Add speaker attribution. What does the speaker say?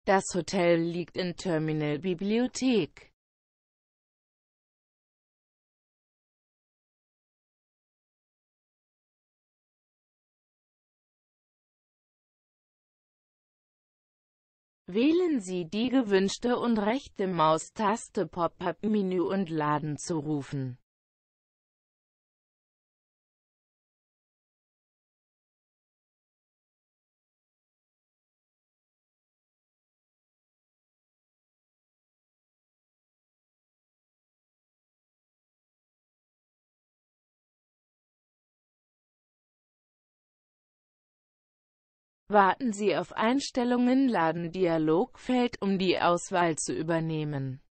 Speaker 1: Das Hotel liegt in Terminal Bibliothek. Wählen Sie die gewünschte und rechte Maustaste Pop-up-Menü und Laden zu rufen. Warten Sie auf Einstellungen Laden Dialogfeld, um die Auswahl zu übernehmen.